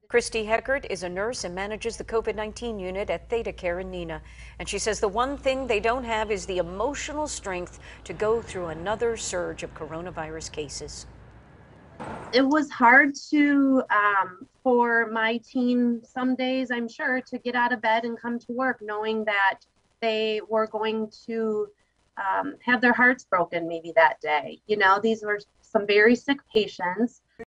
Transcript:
Kristy Heckert is a nurse and manages the COVID-19 unit at Theta Care in Neenah. And she says the one thing they don't have is the emotional strength to go through another surge of coronavirus cases. It was hard to for my team some days, I'm sure, to get out of bed and come to work knowing that they were going to have their hearts broken maybe that day. You know, these were some very sick patients.